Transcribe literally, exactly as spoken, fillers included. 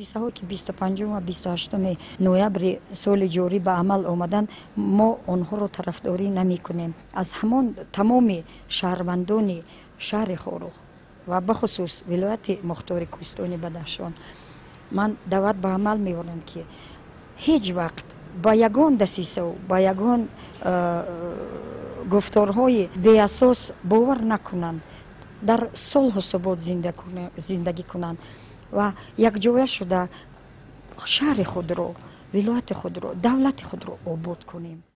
ҳодисаҳое ки бисту панҷум ва бисту ҳаштуми ноябри соли ҷорӣ ба амал омаданд, мо онҳоро тарафдорӣ намекунем. Аз ҳамон тамоми шаҳрвандони шаҳри Хорух ва бахусус вилояти Мухтори Кӯҳистони Бадахшон ман даъват ба амал меорам ки ҳеҷ вақт ба ягон дасисаву ба ягон гуфторҳои беасос бовар накунанд, дар солҳо собот зиндагӣ кунанд ва якҷоя шуда шаҳри худро, вилояти худро, давлати худро обод кунем.